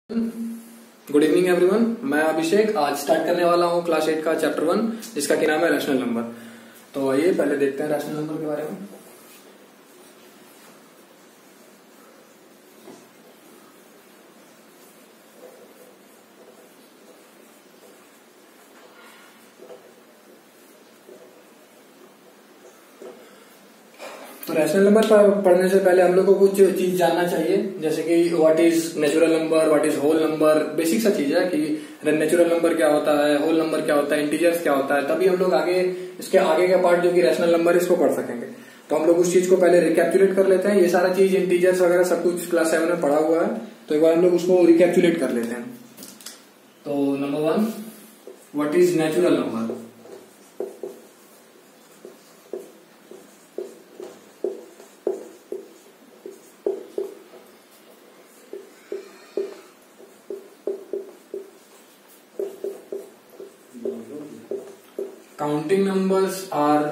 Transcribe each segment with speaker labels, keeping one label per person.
Speaker 1: Good evening everyone. मैं अभिषेक आज start करने वाला हूँ क्लास 8 का चैप्टर 1 जिसका की नाम है रैशनल नंबर। तो आइए पहले देखते हैं रैशनल नंबर के बारे में। तो रैशनल नंबर पढ़ने से पहले हम लोग को कुछ चीज जानना चाहिए, जैसे कि what is natural number, what is whole number. Basic सा चीज है कि नेचुरल नंबर क्या होता है, होल नंबर क्या होता है, इंटीजर्स क्या होता है। तभी हम लोग आगे इसके आगे का पार्ट जो कि रैशनल नंबर इसको पढ़ सकेंगे। तो हम लोग उस चीज को पहले रिकैप्चुलेट कर लेते हैं। ये सारा चीज इंटीजर्स वगैरह सब कुछ क्लास 7 में पढ़ा हुआ है, तो एक बार हम लोग उसको रिकैप्चुलेट कर लेते हैं। तो number 1, what is natural number. Counting numbers are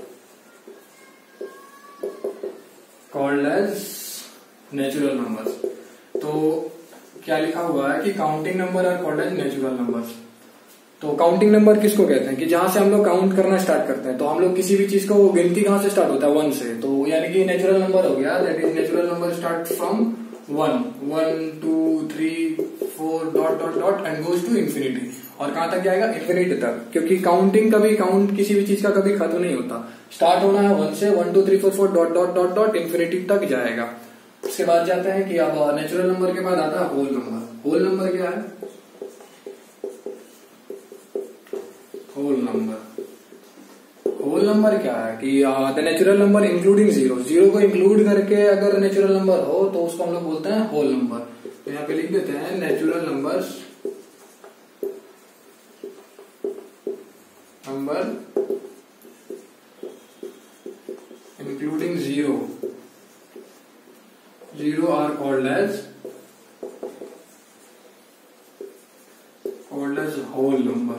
Speaker 1: called as natural numbers। तो क्या लिखा हुआ है कि counting number are called as natural numbers. तो काउंटिंग नंबर किसको कहते हैं कि जहां से हम लोग काउंट करना स्टार्ट करते हैं। तो हम लोग किसी भी चीज को गिनती कहां से स्टार्ट होता है, 1 से। तो यानी कि नेचुरल नंबर हो गया, that is natural number start from 1, 1 2 3 4 dot dot dot and goes to infinity. और कहां तक जाएगा, इंफिनिटी तक, क्योंकि काउंटिंग कभी काउंट किसी भी चीज का कभी खत्म नहीं होता। स्टार्ट होना है 1 से, 1 2 3 4 4 dot dot dot dot infinity तक जाएगा। उसके बाद जाते हैं कि अब नेचुरल नंबर के बाद आता है होल नंबर। होल नंबर क्या है, होल नंबर। होल नंबर क्या है कि the natural number including zero, zero को इंक्लूड करके अगर नेचुरल नंबर हो तो उसको हम लोग बोलते हैं होल नंबर। तो यहाँ पे लिख देते हैं natural numbers number including zero, zero are called as whole number.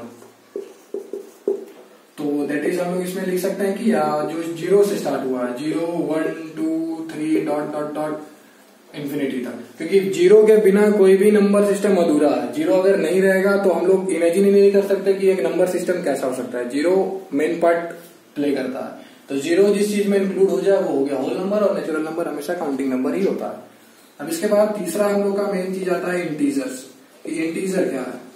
Speaker 1: तो दैट इज हम लोग इसमें लिख सकते हैं कि जो जीरो से स्टार्ट हुआ है, 0 1 2 3 डॉट डॉट डॉट इंफिनिटी तक, क्योंकि जीरो के बिना कोई भी नंबर सिस्टम अधूरा है। जीरो अगर नहीं रहेगा तो हम लोग इमेजिन ही नहीं कर सकते कि एक नंबर सिस्टम कैसा हो सकता है। जीरो मेन पार्ट प्ले करता है। तो जीरो जिस चीज में इंक्लूड हो जाए वो हो गया होल नंबर, और नेचुरल नंबर हमेशा काउंटिंग नंबर ही होता है। अब इसके बाद तीसरा हम लोग का मेन चीज आता है इंटीजर्स। इंटीजर क्या है,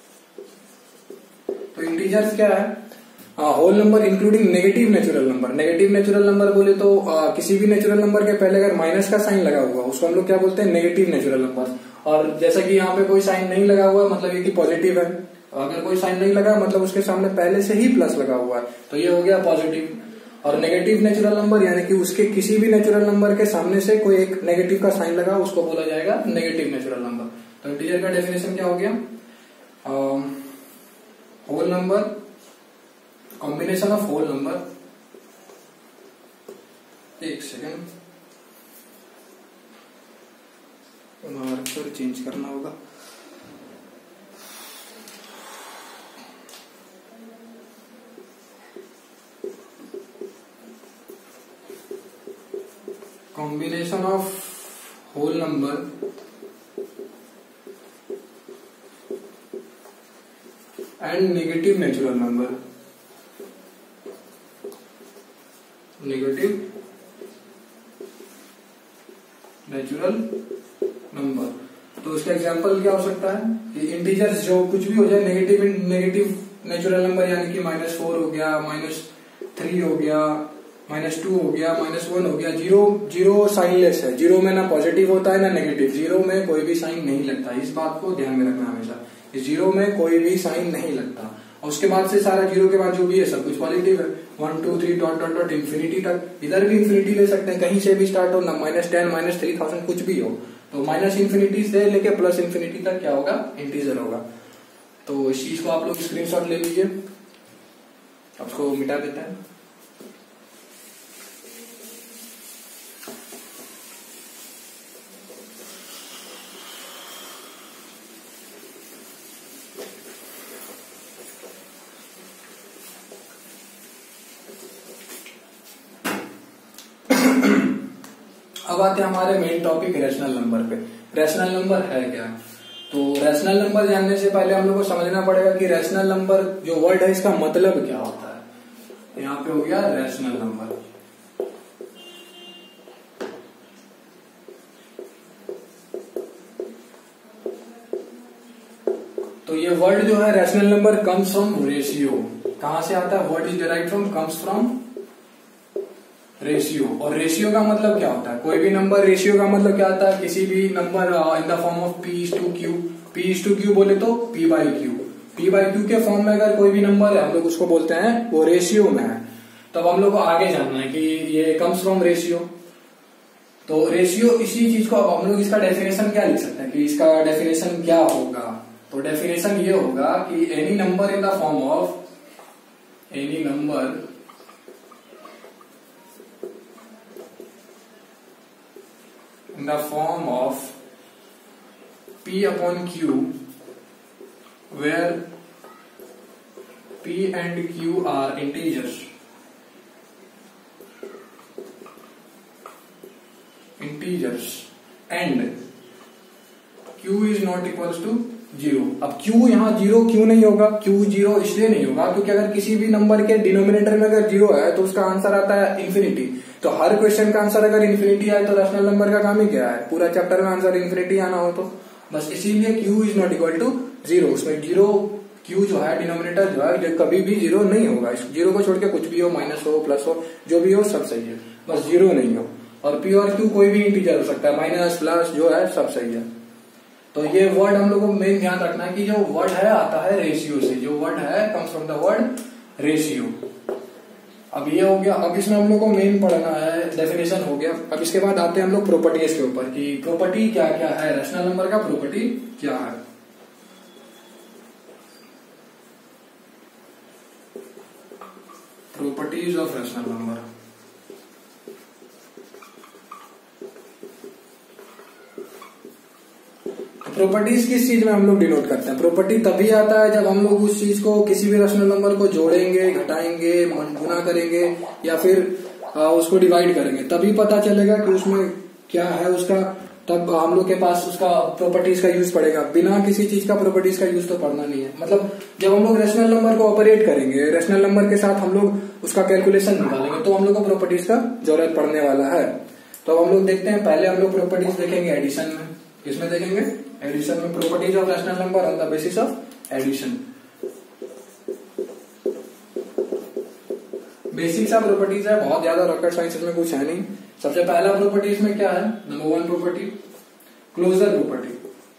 Speaker 1: तो इंटीजर्स क्या है, whole number including negative natural number. Negative natural number बोले तो किसी भी नेचुरल नंबर के पहले अगर माइनस का साइन लगा हुआ उसको हम लोग क्या बोलते हैं, नेगेटिव नेचुरल नंबर। और जैसा कि यहाँ पे कोई साइन नहीं लगा हुआ मतलब ये कि पॉजिटिव है। अगर कोई साइन नहीं लगा मतलब उसके सामने पहले से ही प्लस लगा हुआ है, तो ये हो गया पॉजिटिव। और नेगेटिव नेचुरल नंबर यानी कि उसके किसी भी नेचुरल नंबर के सामने से कोई एक नेगेटिव का साइन लगा उसको बोला जाएगा नेगेटिव नेचुरल नंबर। तो इंटीजर का डेफिनेशन क्या हो गया, whole number, combination of whole number, एक सेकेंड मार्कर चेंज करना होगा। Combination of whole number and negative natural number, negative natural number. तो उसका एग्जांपल क्या हो सकता है कि इंटीजर्स जो कुछ भी हो जाए, नेगेटिव नेचुरल नंबर यानी कि -4 हो गया, -3 हो गया, -2 हो गया, -1 हो गया। जीरो साइनलेस है, जीरो में ना पॉजिटिव होता है ना नेगेटिव, जीरो में कोई भी साइन नहीं लगता। इस बात को ध्यान में रखना हमेशा, जीरो में कोई भी साइन नहीं लगता। और उसके बाद से सारा जीरो के बाद जो भी है सब कुछ पॉजिटिव है, 1 2 3 डॉट डॉट डॉट इंफिनिटी तक। इधर भी इंफिनिटी ले सकते हैं, कहीं से भी स्टार्ट हो ना, -10 -3000 कुछ भी हो। तो माइनस इंफिनिटी से लेके प्लस इंफिनिटी तक क्या होगा, इंटीजर होगा। तो इस चीज को आप लोग स्क्रीनशॉट ले लीजिए, उसको मिटा देते हैं। अब आते हैं हमारे मेन टॉपिक रैशनल नंबर पे। रैशनल नंबर है क्या, तो रैशनल नंबर जानने से पहले हम लोग को समझना पड़ेगा कि रैशनल नंबर जो वर्ड है इसका मतलब क्या होता है। यहाँ पे हो गया रैशनल नंबर। तो ये वर्ड जो है rational number comes from ratio. कहां से आता है? Word is derived from, comes from ratio. और रेशियो का मतलब क्या होता है? कोई भी नंबर, रेशियो का मतलब क्या होता है? किसी भी number in the form of P/Q। P/Q बोले तो P/Q। P/Q के फॉर्म में अगर कोई भी नंबर है हम लोग उसको बोलते हैं वो रेशियो में है। तब हम लोग को आगे जानना है कि ये कम्स फ्रॉम रेशियो। तो रेशियो इसी चीज को, अब हम लोग इसका डेफिनेशन क्या लिख सकते हैं कि इसका डेफिनेशन क्या होगा? तो डेफिनेशन ये होगा कि any number in the form of, any number in the form of P/Q where P and Q are integers and Q is not equals to 0। अब Q यहाँ 0 क्यों नहीं होगा? Q 0 इसलिए नहीं होगा क्योंकि अगर किसी भी नंबर के डिनोमिनेटर में अगर 0 है तो उसका आंसर आता है इन्फिनिटी। तो हर क्वेश्चन का आंसर अगर इन्फिनिटी आए तो रैशनल नंबर का काम ही क्या है? पूरा चैप्टर में आंसर इन्फिनिटी आना हो तो बस इसीलिए Q is not equal to 0। उसमें 0 Q जो है डिनोमिनेटर जो है कभी भी 0 नहीं होगा। इस 0 को छोड़ के कुछ भी हो, माइनस हो, प्लस हो, जो भी हो सब सही है, बस 0 नहीं हो। और P और Q कोई भी इंटीजर हो सकता है, माइनस प्लस जो है सब सही है। तो ये वर्ड हम लोग को मेन ध्यान रखना है कि जो वर्ड है आता है रेशियो से। जो वर्ड है comes from the word ratio. अब ये हो गया। अब इसमें हम लोग को मेन पढ़ना है, डेफिनेशन हो गया। अब इसके बाद आते हैं हम लोग प्रॉपर्टीज के ऊपर कि प्रॉपर्टी क्या क्या है, रैशनल नंबर का प्रॉपर्टी क्या है। Properties of rational number. Properties किस चीज में हम लोग डिनोट करते हैं? प्रॉपर्टी तभी आता है जब हम लोग उस चीज को, किसी भी रैशनल नंबर को जोड़ेंगे, घटाएंगे, गुना करेंगे या फिर उसको डिवाइड करेंगे, तभी पता चलेगा कि उसमें क्या है उसका। तब हम लोग के पास उसका प्रॉपर्टीज का यूज पड़ेगा। बिना किसी चीज का प्रॉपर्टीज का यूज तो पढ़ना नहीं है। मतलब जब हम लोग रैशनल नंबर को ऑपरेट करेंगे, रैशनल नंबर के साथ हम लोग उसका कैलकुलेशन निकालेंगे, तो हम लोग को प्रॉपर्टीज का जरूरत पड़ने वाला है। तो हम लोग देखते हैं, पहले हम लोग प्रॉपर्टीज देखेंगे एडिशन में। किसमें देखेंगे? एडिशन में। Properties of rational number on the basis of addition. Basic सा प्रॉपर्टीज है, बहुत ज्यादा रॉकेट साइंस में कुछ है नहीं। सबसे पहला प्रॉपर्टीज में क्या है? Number 1 property, closure property.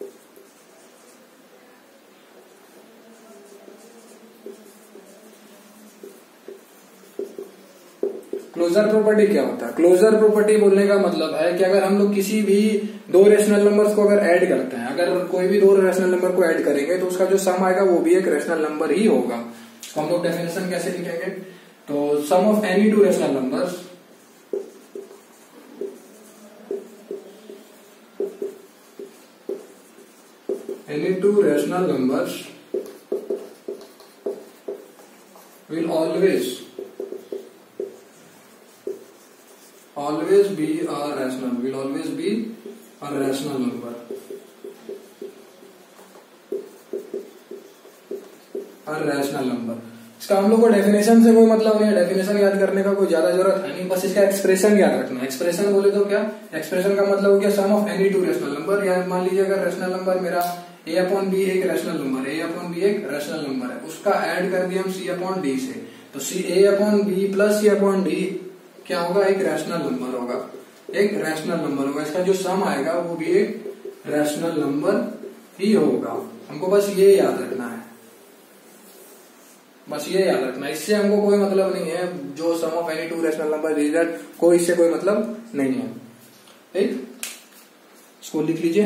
Speaker 1: Closure property क्या होता है? क्लोजर प्रॉपर्टी बोलने का मतलब है कि अगर हम लोग किसी भी दो रैशनल नंबर्स को अगर ऐड करते हैं, अगर कोई भी दो रैशनल नंबर को ऐड करेंगे तो उसका जो सम आएगा वो भी एक रैशनल नंबर ही होगा। तो हम लोग डेफिनेशन कैसे लिखेंगे? तो sum of any two rational numbers will always be a rational, will always be a rational number, a rational number। इसका हम लोग को डेफिनेशन से कोई मतलब नहीं है, डेफिनेशन याद करने का कोई ज्यादा जरूरत है नहीं, बस इसका एक्सप्रेशन याद रखना है। एक्सप्रेशन बोले तो क्या? एक्सप्रेशन का मतलब हो गया sum of any two rational number. या मान लीजिए अगर रैशनल नंबर मेरा A/B एक रैशनल नंबर है, A/B एक रैशनल नंबर है, उसका ऐड कर दिया हम C/D से, तो A/B प्लस C/D क्या होगा? एक रैशनल नंबर होगा, एक रैशनल नंबर होगा। इसका जो सम आएगा वो भी एक रैशनल नंबर ही होगा। हमको बस ये याद रखना है, बस ये याद रखना है। इससे हमको कोई मतलब नहीं है, जो sum of any two rational number result, कोई इससे कोई मतलब नहीं है। ठीक, इसको लिख लीजिए।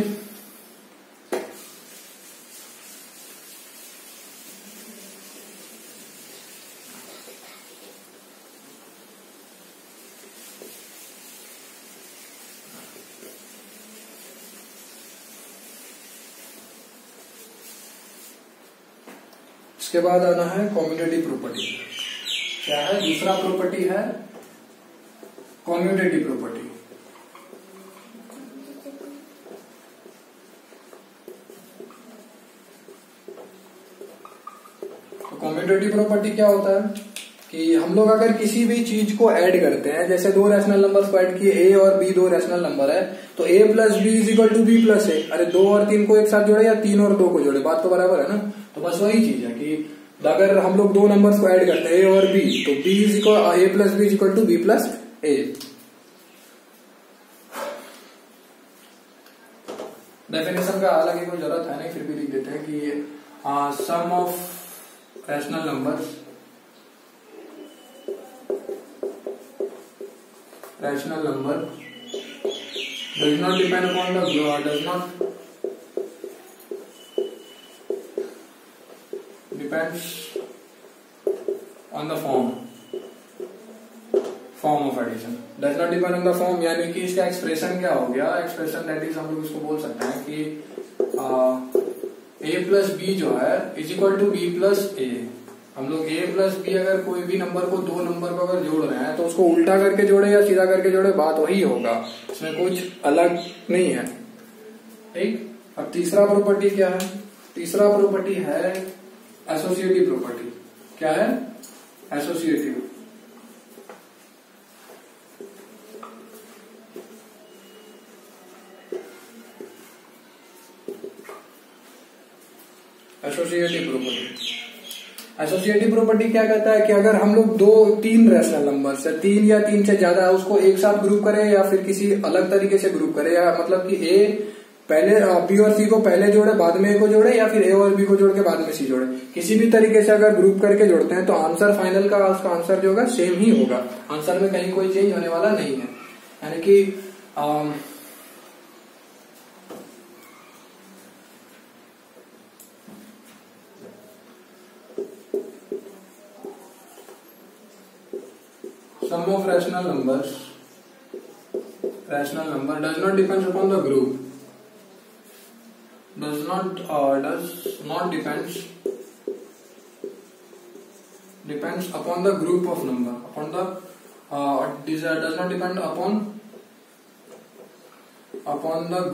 Speaker 1: इसके बाद आना है कम्यूटेटिव प्रॉपर्टी। क्या है? दूसरा प्रॉपर्टी है कम्यूटेटिव प्रॉपर्टी। कम्यूटेटिव प्रॉपर्टी क्या होता है कि हम लोग अगर किसी भी चीज को ऐड करते हैं, जैसे दो रैशनल नंबर्स को ऐड किए, ए और बी दो रैशनल नंबर है, तो A plus B is equal to B plus A. अरे 2 और 3 को एक साथ जोड़े या 3 और 2 को जोड़े, बात तो बराबर है ना। तो बस वही चीज है कि अगर हम लोग दो नंबर्स को ऐड करते हैं ए और बी, तो B is equal A plus B is equal to B plus A. Definition का हालांकि कोई जरूरत है नहीं, फिर भी लिख देते हैं कि sum of rational numbers rational number does not depend upon the does not depends on the form of addition, does not depend on the form, यानी कि इसका एक्सप्रेशन क्या हो गया, एक्सप्रेशन दैट इज हम लोग इसको बोल सकते हैं कि a प्लस बी जो है is equal to B plus A. हम लोग a प्लस बी अगर कोई भी नंबर को दो नंबर को अगर जोड़ रहे हैं तो उसको उल्टा करके जोड़े या सीधा करके जोड़े, बात वही होगा, इसमें कुछ अलग नहीं है। ठीक। अब तीसरा प्रॉपर्टी क्या है? तीसरा प्रॉपर्टी है एसोसिएटिव प्रॉपर्टी। क्या है? Associative. Associative property. Associative property क्या कहता है कि अगर हम लोग दो तीन रैशनल नंबर से, तीन या तीन से ज्यादा है, उसको एक साथ ग्रुप करें या फिर किसी अलग तरीके से ग्रुप करें, या मतलब कि ए पहले बी और सी को पहले जोड़े बाद में ए को जोड़े, या फिर ए और बी को जोड़ के बाद में सी जोड़े, किसी भी तरीके से अगर ग्रुप करके जोड़ते हैं तो आंसर फाइनल का उसका आंसर जो होगा सेम ही होगा, आंसर में कहीं कोई चेंज होने वाला नहीं है। यानी कि sum of rational number does not depend upon the group, does not depends upon the group of number, upon the does not depend upon the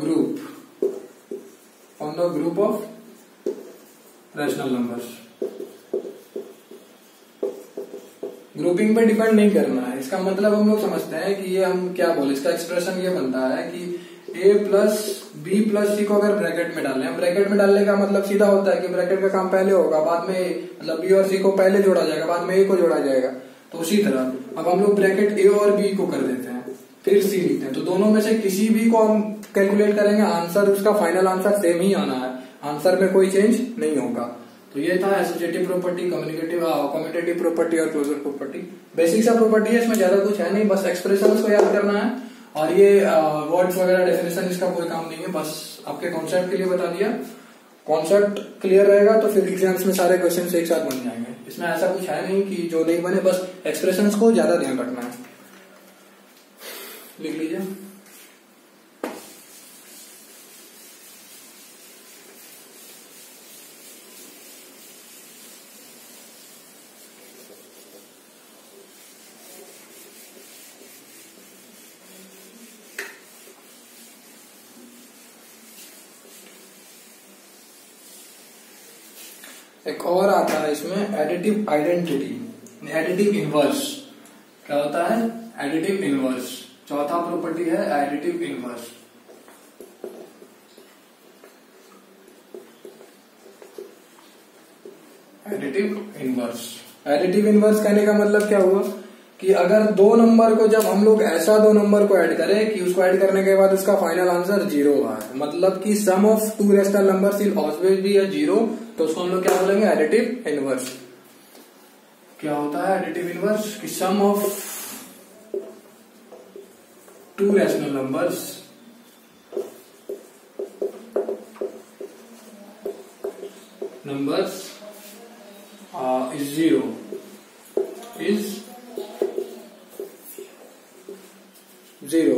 Speaker 1: group of rational numbers। Grouping पे depend नहीं करना है, इसका मतलब हम लोग समझते हैं कि ये हम क्या बोले, इसका एक्सप्रेशन ये बनता है कि a plus B plus C को अगर ब्रैकेट में डालने, ब्रैकेट में डालने का मतलब सीधा होता है कि ब्रैकेट का काम पहले होगा, बाद में मतलब बी और सी को पहले जोड़ा जाएगा, बाद में ए को जोड़ा जाएगा। तो उसी तरह अब हम लोग ब्रैकेट ए और बी को कर देते हैं, फिर सी लिखते हैं, तो दोनों में से किसी भी को हम कैलकुलेट करेंगे, आंसर उसका फाइनल आंसर सेम ही आना है, आंसर में कोई चेंज नहीं होगा। तो ये था एसोसिएटिव प्रॉपर्टी, कम्यूटेटिव प्रॉपर्टी और क्लोजर प्रॉपर्टी। बेसिक सा प्रॉपर्टी है, इसमें ज्यादा कुछ है नहीं, बस एक्सप्रेशंस को याद करना है, और ये वर्ड्स वगैरह डेफिनेशन इसका कोई काम नहीं है, बस आपके कॉन्सेप्ट के लिए बता दिया। कॉन्सेप्ट क्लियर रहेगा तो फिर एग्जाम्स में सारे क्वेश्चन एक साथ बन जाएंगे। इसमें ऐसा कुछ है नहीं कि जो नहीं बने, बस एक्सप्रेशंस को ज्यादा ध्यान रखना है। लिख लीजिए। एक और आता है इसमें एडिटिव आइडेंटिटी, एडिटिव इनवर्स। क्या होता है? Additive inverse. चौथा प्रॉपर्टी है additive inverse. Additive inverse. Additive inverse कहने का मतलब क्या हुआ कि अगर दो नंबर को जब हम लोग ऐसा दो नंबर को ऐड करें कि उसको ऐड करने के बाद उसका फाइनल आंसर 0 आए, मतलब कि sum of two rational numbers will always be a 0, तो उसको हम लोग क्या बोलेंगे? Additive inverse. क्या होता है एडिटिव इनवर्स? कि sum of two rational numbers is 0 is 0।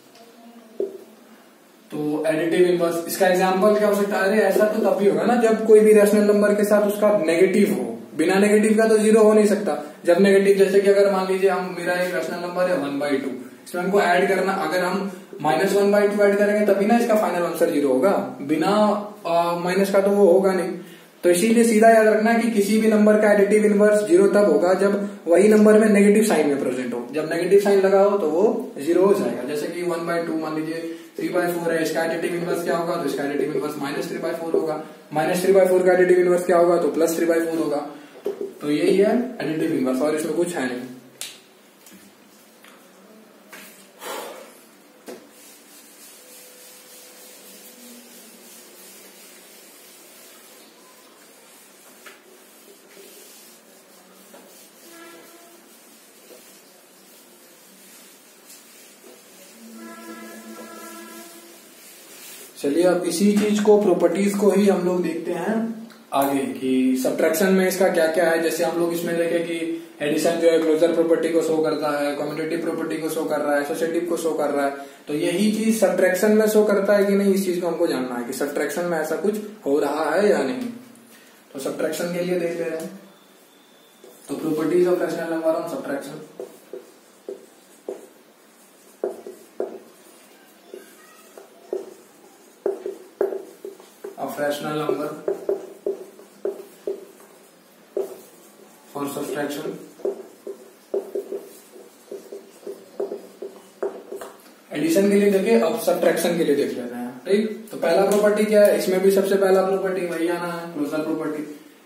Speaker 1: तो एडिटिव इनवर्स, इसका एग्जांपल क्या हो सकता है? अरे ऐसा तो तभी होगा ना जब कोई भी रैशनल नंबर के साथ उसका नेगेटिव हो, बिना नेगेटिव का तो 0 हो नहीं सकता। जब नेगेटिव, जैसे कि अगर मान लीजिए हम मेरा एक रैशनल नंबर है 1/2, इसमें हमको ऐड करना, अगर हम -1/2 ऐड करेंगे तभी ना इसका फाइनल आंसर 0 होगा, बिना माइनस का तो वो होगा नहीं। तो इसीलिए सीधा याद रखना कि किसी भी नंबर का एडिटिव इनवर्स 0 तब होगा जब वही नंबर में नेगेटिव साइन में प्रेजेंट हो। जब नेगेटिव साइन लगा हो तो वो 0 हो जाएगा। जैसे कि 1/2 मान लीजिए 3/4 है, इसका एडिटिव इनवर्स क्या होगा, तो इसका एडिटिव इनवर्स -3/4 होगा। -3/4 का एडिटिव इनवर्स क्या होगा, तो +3/4 होगा। तो यही है एडिटिव इनवर्स और इसमें कुछ है नहीं। चलिए अब इसी चीज को, प्रॉपर्टीज को ही हम लोग देखते हैं आगे कि सब्ट्रैक्शन में इसका क्या क्या है। जैसे हम लोग इसमें देखें कि एडिशन जो है क्लोजर प्रॉपर्टी को शो करता है, कम्यूटेटिव प्रॉपर्टी को शो कर रहा है, एसोसिएटिव को शो कर रहा है। तो यही चीज सब्ट्रैक्शन में शो करता है कि नहीं, इस चीज को हमको जानना है कि सब्ट्रैक्शन में ऐसा कुछ हो रहा है या नहीं। तो सब्ट्रैक्शन के लिए देख ले रहे हैं, तो properties of rational number on subtraction. of rational number for subtraction। Addition के लिए देखे, अब सब्ट्रैक्शन के लिए देख लेते हैं। ठीक, तो पहला प्रॉपर्टी क्या है, इसमें भी सबसे पहला प्रॉपर्टी वही आना है, क्लोजर प्रॉपर्टी।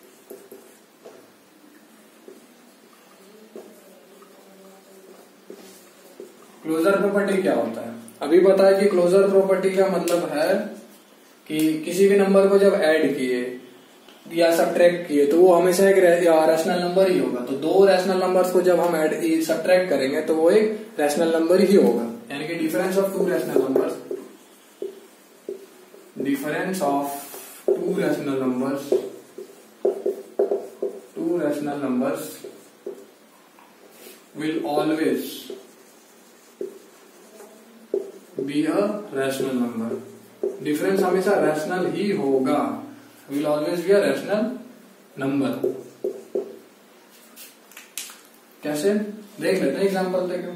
Speaker 1: क्लोजर प्रॉपर्टी क्या होता है, अभी बताया कि क्लोजर प्रॉपर्टी का मतलब है कि किसी भी नंबर को जब ऐड किए या सब्ट्रैक्ट किए तो वो हमेशा एक रैशनल नंबर ही होगा। तो दो रैशनल नंबर्स को जब हम ऐड सब्ट्रैक्ट करेंगे तो वो एक रैशनल नंबर ही होगा। यानी कि difference of two rational numbers, difference of two rational numbers will always be a rational number. Difference हमेशा रैशनल ही होगा, will always be a rational number. कैसे देख लेते हैं, एग्जांपल देखें।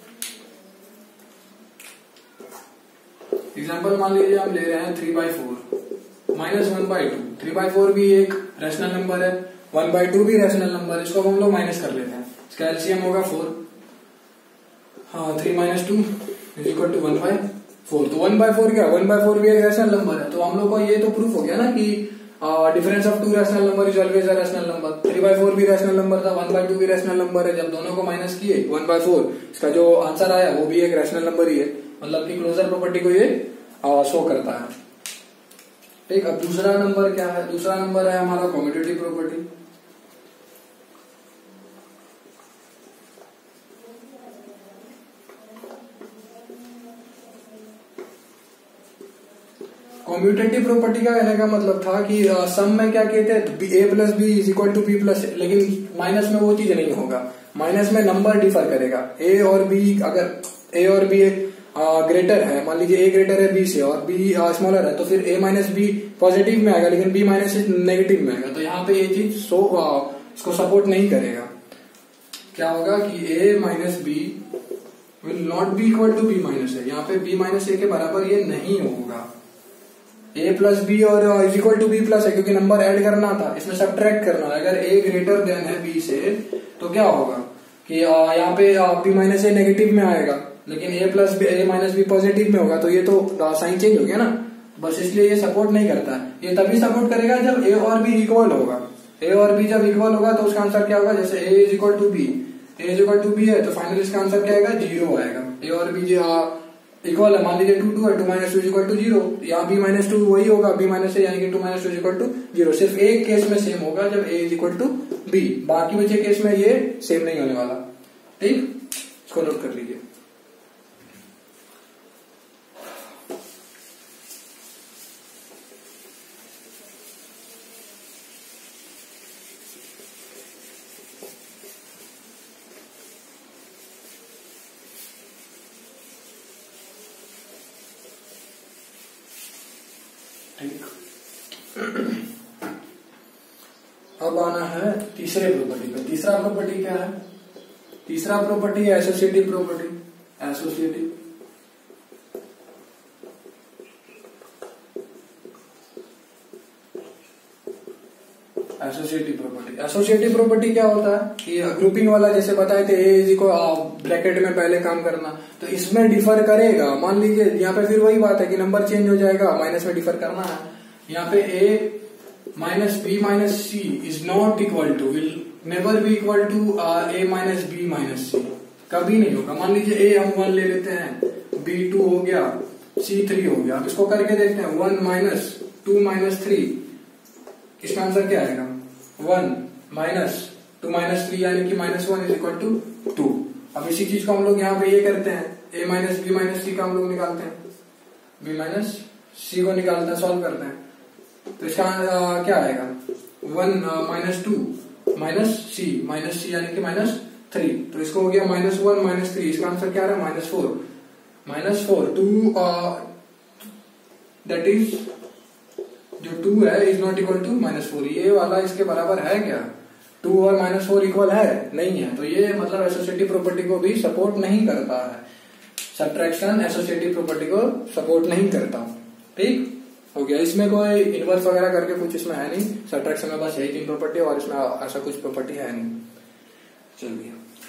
Speaker 1: एग्जांपल मान लीजिए हम ले रहे हैं 3/4 -1/2। 3/4 भी एक रैशनल नंबर है, 1/2 भी रैशनल नंबर है। इसको हम लोग माइनस कर लेते हैं, इसका एलसीएम होगा 4। हाँ, 3 - 2 = 1/4। तो 1/4 क्या, 1/4 भी एक रैशनल नंबर है। तो हम लोग को ये तो प्रूफ हो गया ना कि difference of two rational number is always a rational number. 3/4 भी रैशनल नंबर था, 1/2 भी रैशनल नंबर है। जब दोनों को माइनस किए 1/4, इसका जो आंसर आया वो भी एक रैशनल नंबर ही है। मतलब कि क्लोजर प्रॉपर्टी को ये शो करता है। ठीक, अब दूसरा नंबर क्या है, दूसरा नंबर है हमारा कम्यूटेटिव प्रॉपर्टी। कम्यूटेटिव प्रॉपर्टी का कहने का मतलब था कि सम में क्या कहते हैं, a + b = b+, लेकिन माइनस में वो चीज नहीं होगा। माइनस में नंबर डिफर करेगा। a और b, अगर a और b ग्रेटर है, मान लीजिए a ग्रेटर है b से और b स्मॉलर है, तो फिर a - b पॉजिटिव में आएगा, लेकिन b - नेगेटिव में आएगा। तो यहाँ पे ये चीज इसको सपोर्ट नहीं करेगा। क्या होगा कि a - b will not be equal to b - a। यहाँ पे b - a के बराबर ये नहीं होगा। a + b और = b+ है, क्योंकि नंबर ऐड करना था, इसमें सब्ट्रैक्ट करना है। अगर a ग्रेटर देन है b से तो क्या होगा कि यहाँ पे b - a नेगेटिव में आएगा, लेकिन a - b पॉजिटिव में होगा। तो ये तो साइन चेंज हो गया ना, बस इसलिए ये सपोर्ट नहीं करता है। ये तभी सपोर्ट करेगा जब a और b इक्वल होगा। a और b जब इक्वल होगा तो उसका आंसर क्या होगा, जैसे a = b, है तो फाइनली इसका आंसर क्या आएगा, 0 आएगा। a और b इक्वल है, मान लीजिए 2 2 है, 2 - 2 = 0। यहाँ b - 2 वही होगा, b - a यानी कि 2 - 2 = 0। सिर्फ एक केस में सेम होगा जब a = b, बाकी बचे केस में ये सेम नहीं होने वाला। ठीक, इसको नोट कर लीजिए। अब आना है तीसरे प्रॉपर्टी पे। तीसरा प्रॉपर्टी क्या है, तीसरा प्रॉपर्टी है associative property. Associative associative property क्या होता है कि ग्रुपिंग वाला जैसे बताए थे ए को ब्रैकेट में पहले काम करना, तो इसमें डिफर करेगा। मान लीजिए यहाँ पे फिर वही बात है कि नंबर चेंज हो जाएगा, माइनस में डिफर करना है। यहाँ पे A minus B minus C is not equal to, will never be equal to A minus B minus C, कभी नहीं होगा। मान लीजिए ए हम 1 ले लेते हैं, बी 2 हो गया, सी 3 हो गया। अब इसको करके देखते हैं 1 माइनस 2 माइनस 3, इसका आंसर क्या आएगा 1 माइनस 2 माइनस 3 यानी कि -1 इज इक्वल टू 2। अब इसी चीज को हम लोग यहाँ पे ये करते हैं, a minus B minus C का हम लोग निकालते हैं, b माइनस सी को निकालते हैं, सॉल्व करते हैं। तो इसका क्या आएगा 1 माइनस 2 माइनस सी यानी कि -3। तो इसको हो गया -1 माइनस 3, इसका आंसर क्या आ रहा है -4 2 दैट इज जो 2 है इज नॉट इक्वल टू -4। ये वाला इसके बराबर है क्या? 2 और -4 इक्वल है? नहीं है। तो ये मतलब एसोसिएटिव प्रॉपर्टी को भी सपोर्ट नहीं करता है। सब्ट्रैक्शन एसोसिएटिव प्रॉपर्टी को सपोर्ट नहीं करता। ठीक हो गया। इसमें कोई इनवर्स वगैरह करके कुछ इसमें है नहीं। सब्ट्रैक्शन में बस यही 3 प्रॉपर्टी और इसमें ऐसा कुछ प्रॉपर्टी है नहीं। चलिए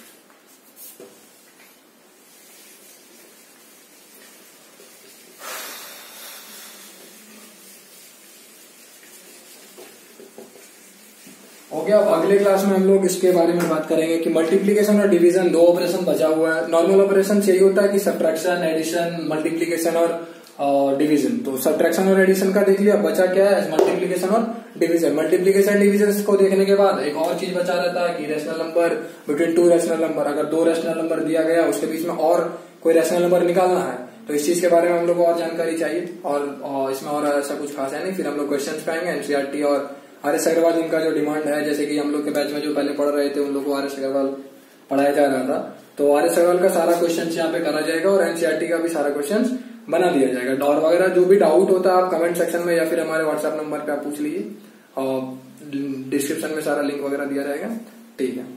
Speaker 1: हो गया। अब अगले क्लास में हम लोग इसके बारे में बात करेंगे कि मल्टीप्लीकेशन और डिवीजन 2 ऑपरेशन बचा हुआ है। नॉर्मल ऑपरेशन यही होता है कि सब्ट्रैक्शन, एडिशन, मल्टीप्लीकेशन और डिवीजन। तो सब्ट्रैक्शन और एडिशन का देख लिया, बचा क्या है मल्टीप्लीकेशन और डिवीजन। मल्टीप्लीकेशन डिवीजन को देखने के बाद एक और चीज बचा रहता है कि rational number between 2 rational number. अगर 2 रैशनल नंबर दिया गया उसके बीच में और कोई रैशनल नंबर निकालना है तो इस चीज के बारे में हम लोग को और जानकारी चाहिए। और इसमें और ऐसा कुछ खास है नहीं। फिर हम लोग क्वेश्चन पाएंगे एनसीईआरटी और आर.एस. अग्रवाल इनका जो डिमांड है, जैसे कि हम लोग के बैच में जो पहले पढ़ रहे थे उन लोग को आर.एस. अग्रवाल पढ़ाया जा रहा था। तो आर.एस. अग्रवाल का सारा क्वेश्चन यहाँ पे करा जाएगा और एनसीईआरटी का भी सारा क्वेश्चन बना दिया जाएगा। और वगैरह जो भी डाउट होता है आप कमेंट सेक्शन में या फिर हमारे व्हाट्सएप नंबर पे आप पूछ लीजिए और डिस्क्रिप्शन में सारा लिंक वगैरह दिया रहेगा। ठीक है।